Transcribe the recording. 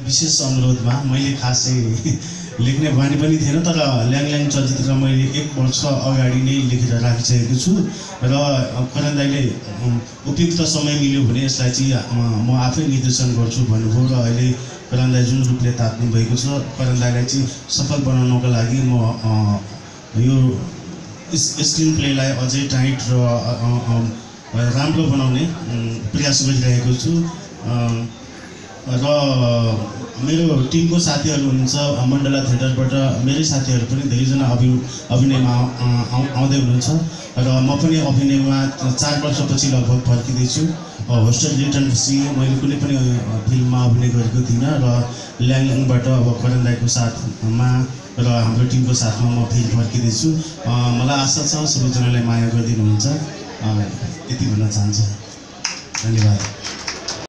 विशेष अनुरोधमा मैले खासै लेख्ने बानी पनि थिएन, तर ल्याङल्याङ चलचित्र मैले 1 वर्ष अगाडि नै लेखेर राखिसकेको छु र करण दाइले उपयुक्त समय मिल्यो भने यसलाई चाहिँ म आफै निर्देशन गर्छु भन्नुभयो र अहिले करण दाइ जुन रूपले तात्नु भएको छ, करण दाइलाई चाहिँ सफल बनाउनको लागि म यो स्क्रिन प्लेलाई अझै टाइट र राम्रो बनाउने प्रयास गरिरहेको छु र मेरो टिमको साथीहरू हुनुहुन्छ मण्डला थिएटरबाट, मेरै साथीहरू पनि धेरैजना अभिनयमा आउँदै हुनुहुन्छ र म पनि अभिनयमा 4 वर्षपछि लगभग फर्किँदैछु। होस्टेल रिटर्नपछि मैले कुनै पनि फिल्ममा अभिनय गरेको थिइनँ र ल्याङल्याङबाट अब करण दाइको साथमा र हाम्रो टिमको साथमा म फेरि फर्किँदैछु। मलाई आशा छ सबैजनाले माया गरिदिनुहुन्छ, यति भन्न चाहन्छु। धन्यवाद।